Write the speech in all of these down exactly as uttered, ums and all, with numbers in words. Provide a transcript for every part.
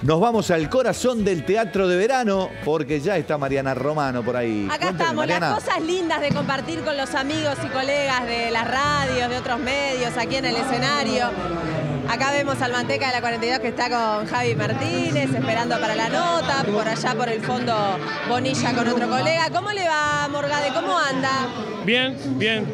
Nos vamos al corazón del teatro de verano porque ya está Mariana Romano por ahí. Acá Cuéntame, estamos, Mariana. las cosas lindas de compartir con los amigos y colegas de las radios, de otros medios, aquí en el escenario. Acá vemos al Manteca de la cuarenta y dos que está con Javi Martínez, esperando para la nota. Por allá, por el fondo, Bonilla con otro colega. ¿Cómo le va, Morgade? ¿Cómo anda? Bien, bien.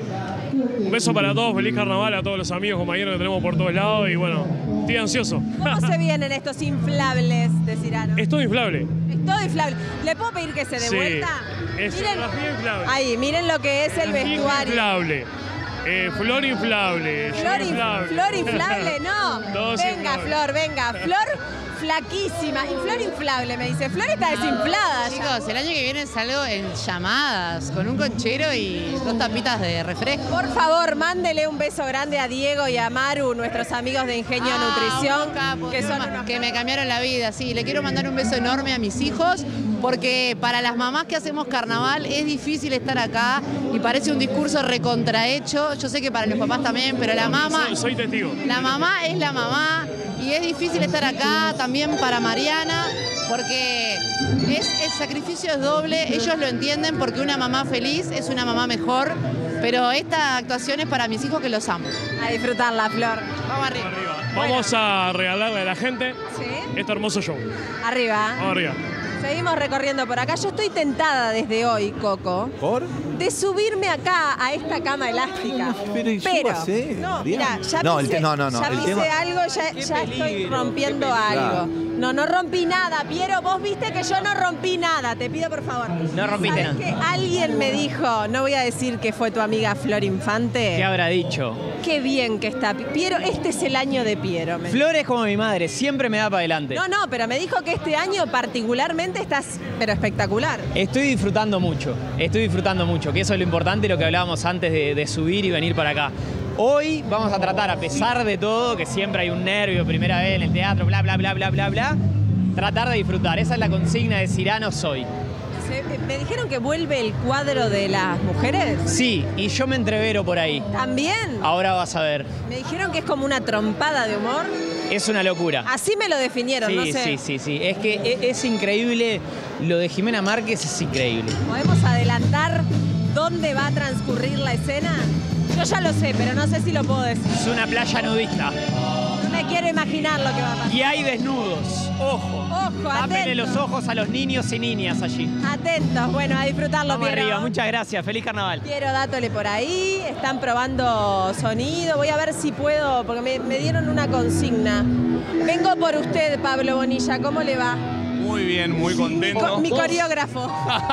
Un beso para todos, feliz carnaval a todos los amigos, compañeros que tenemos por todos lados y bueno, estoy ansioso. ¿Cómo se vienen estos inflables de Cirano? Es todo inflable. Es todo inflable. ¿Le puedo pedir que se dé Sí, vuelta? es Miren, vacío inflable. ahí, miren lo que es el Vacío vestuario. inflable. Eh, flor inflable. Flor, in- inflable. flor inflable, no. Todos Venga, inflables. Flor, venga. Flor flaquísima. Y Flor inflable, me dice. Flor está desinflada ya. Chicos, el año que viene salgo en llamadas, con un conchero y dos tapitas de refresco. Por favor, mándele un beso grande a Diego y a Maru, nuestros amigos de Ingenio Ah, Nutrición, unos capos, que unos son ma- unos que me cambiaron la vida, sí. Le quiero mandar un beso enorme a mis hijos, porque para las mamás que hacemos carnaval es difícil estar acá y parece un discurso recontrahecho. Yo sé que para los papás también, pero la mamá, Soy, soy testigo. la mamá es la mamá y es difícil estar acá también para Mariana, porque es, el sacrificio es doble, ellos lo entienden porque una mamá feliz es una mamá mejor, pero esta actuación es para mis hijos que los amo. A disfrutarla, Flor. Vamos arriba. Arriba. Vamos a regalarle a la gente ¿Sí? este hermoso show. Arriba. Vamos arriba. Seguimos recorriendo por acá. Yo estoy tentada desde hoy, Coco, ¿Por? de subirme acá a esta cama elástica. Pero, ¿y súbase, no, Mariana? mira, ya No, el pisé, te- no, no, no, ya el pisé tema- algo, ya, ya estoy rompiendo algo. No, no rompí nada, Piero, vos viste que yo no rompí nada, te pido por favor. No rompiste ¿Sabés nada. que alguien me dijo, no voy a decir que fue tu amiga Flor Infante? ¿Qué habrá dicho? Qué bien que está. Piero, este es el año de Piero. me Flor es como mi madre, siempre me da para adelante. No, no, pero me dijo que este año particularmente estás, pero espectacular. Estoy disfrutando mucho, estoy disfrutando mucho, que eso es lo importante y lo que hablábamos antes de, de subir y venir para acá. Hoy vamos a tratar, a pesar de todo, que siempre hay un nervio, primera vez en el teatro, bla, bla, bla, bla, bla, bla, tratar de disfrutar. Esa es la consigna de Cirano Soy. Se- me dijeron que vuelve el cuadro de las mujeres. Sí, y yo me entrevero por ahí. También. Ahora vas a ver. Me dijeron que es como una trompada de humor. Es una locura. Así me lo definieron, Sí, no sé. sí, sí, sí. Es que e- es increíble, lo de Jimena Márquez es increíble. ¿Podemos adelantar dónde va a transcurrir la escena? Yo ya lo sé, pero no sé si lo puedo decir. Es una playa nudista. No me quiero imaginar lo que va a pasar. Y hay desnudos. Ojo. Ojo, Tápenle atentos. los ojos a los niños y niñas allí. Atentos, bueno, a disfrutarlo, Vamos Piero. arriba, muchas gracias. Feliz carnaval. Piero, dátole por ahí, están probando sonido, voy a ver si puedo, porque me, me dieron una consigna. Vengo por usted, Pablo Bonilla, ¿cómo le va? Muy bien, muy contento. Co- mi coreógrafo.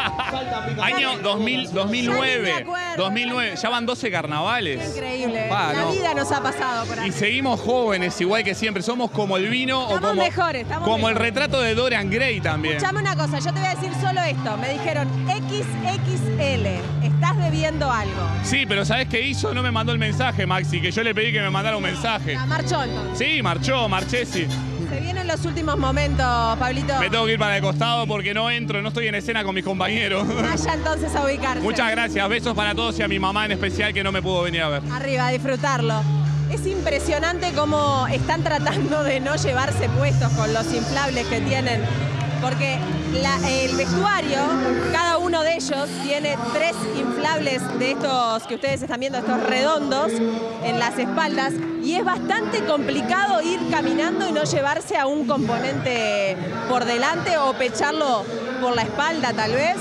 Año dos mil, dos mil Ya ni nueve. me acuerdo. dos mil nueve. Ya van doce carnavales. Increíble. Pa, La no. vida nos ha pasado por Y ahí. seguimos jóvenes, igual que siempre. Somos como el vino o Estamos como, mejores, estamos como el mejores. retrato de Dorian Gray también. Escuchame una cosa, yo te voy a decir solo esto. Me dijeron equis equis ele, estás debiendo algo. Sí, pero ¿sabés qué hizo? No me mandó el mensaje, Maxi, que yo le pedí que me mandara un mensaje. La marchó entonces. Sí, marchó, marché, sí. Se vienen los últimos momentos, Pablito. Me tengo que ir para el costado porque no entro, no estoy en escena con mis compañeros. Vaya entonces a ubicarse. Muchas gracias, besos para todos y a mi mamá en especial que no me pudo venir a ver. Arriba, a disfrutarlo. Es impresionante cómo están tratando de no llevarse puestos con los inflables que tienen. Porque la- el vestuario, cada uno de ellos tiene tres inflables de estos que ustedes están viendo, estos redondos en las espaldas. Y es bastante complicado ir caminando y no llevarse a un componente por delante o pecharlo por la espalda tal vez.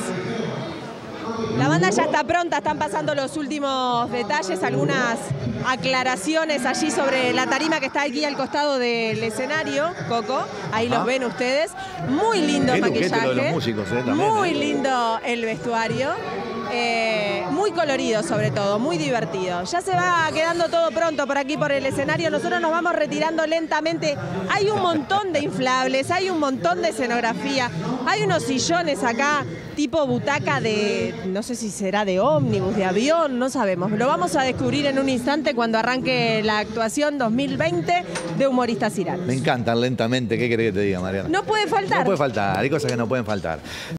La banda ya está pronta, están pasando los últimos detalles, algunas aclaraciones allí sobre la tarima que está aquí al costado del escenario, Coco. Ahí los Ah. ven ustedes. Muy lindo el Qué luquete maquillaje. lo de los músicos, eh, también, Muy eh. lindo el vestuario. Eh, muy colorido sobre todo, muy divertido. Ya se va quedando todo pronto por aquí por el escenario. Nosotros nos vamos retirando lentamente. Hay un montón de inflables, hay un montón de escenografía. Hay unos sillones acá tipo butaca de, no sé si será de ómnibus, de avión, no sabemos. Lo vamos a descubrir en un instante cuando arranque la actuación dos mil veinte de Humorista Cirano. Me encantan lentamente. ¿Qué querés que te diga, Mariana? No puede faltar. No puede faltar. Hay cosas que no pueden faltar.